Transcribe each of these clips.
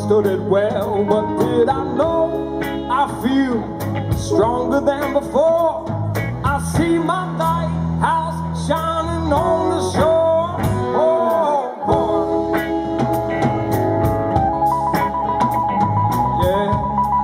understood it well, but did I know I feel stronger than before? I see my lighthouse shining on the shore. Oh, boy. Yeah.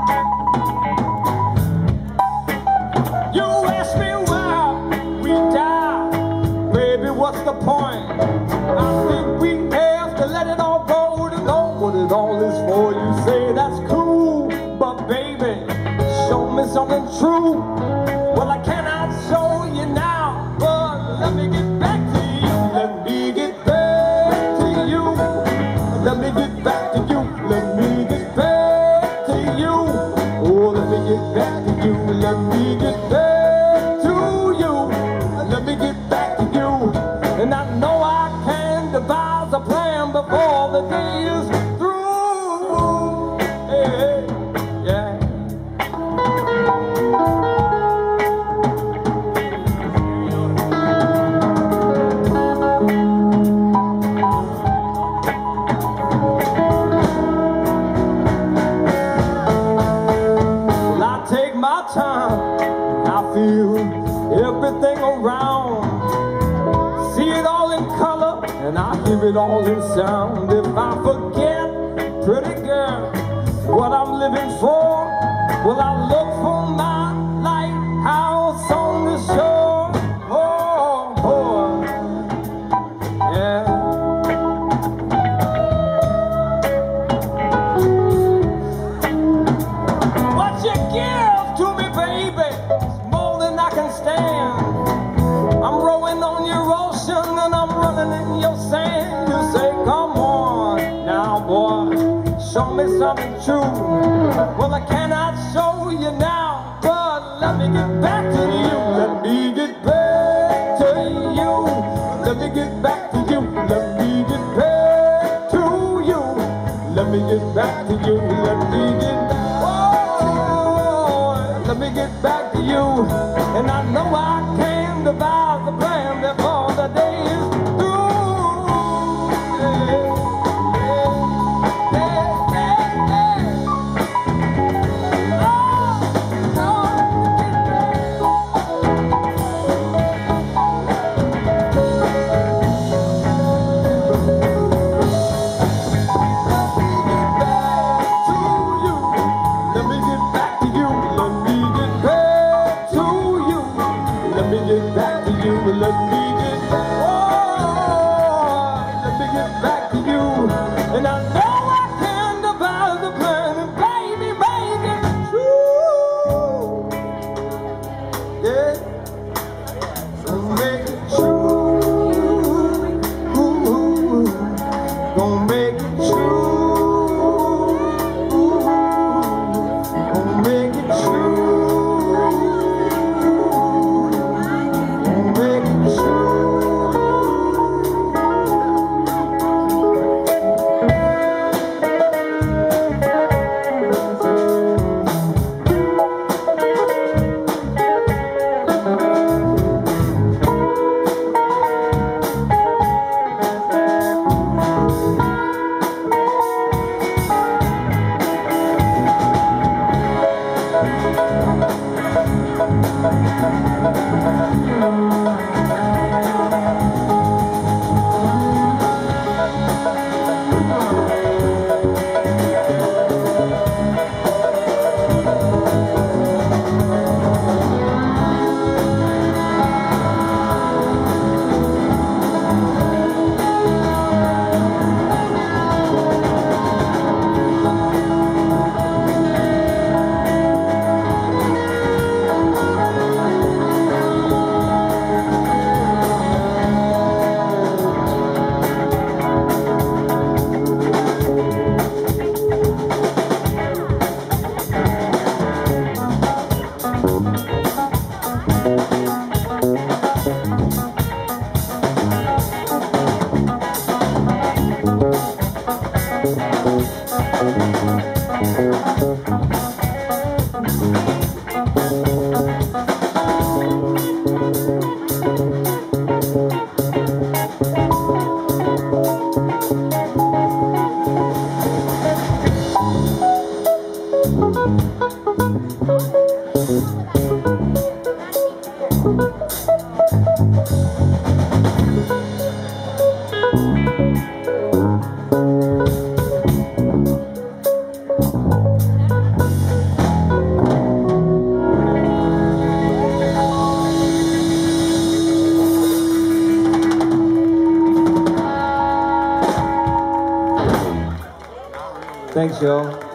You ask me why we die, baby, what's the point? I think we have to let it all go to know what it all is for. You say that's cool, but baby, show me something true. Well, I cannot show you now, but let me get back to you. Let me get back to you. Let me get back to you. Let me get back to you. Oh, let me get back to you. Let me get back to you. Let me get back to you. And I know I can devise a plan before the day is through. Hey, yeah. Well, I take my time. I feel everything around. See it all in color, and I hear it all in sound. If I forget, pretty girl, what I'm living for, well, I look for my lighthouse on the shore. Oh, boy, yeah. What you give to me, baby, is more than I can stand. I'm rowing on your ocean and I'm running in your sand. You say, come on now, boy, show me something true. Well, I cannot show you now, but let me get back to you. Let me get back to you. Let me get back to you. Let me get back to you. Let me get back to you. Let me get back. Oh, let me get back to you. And I know I can devise a plan before the day is through. Let me get back to you. Let me get back to you. Let me get back to you. Let me get back. Oh, let me get back to you. And I know I can devise the plan, and baby, make it true. Yeah, so make it true. Ooh, gonna make it true. Gonna make it true. Thanks, y'all.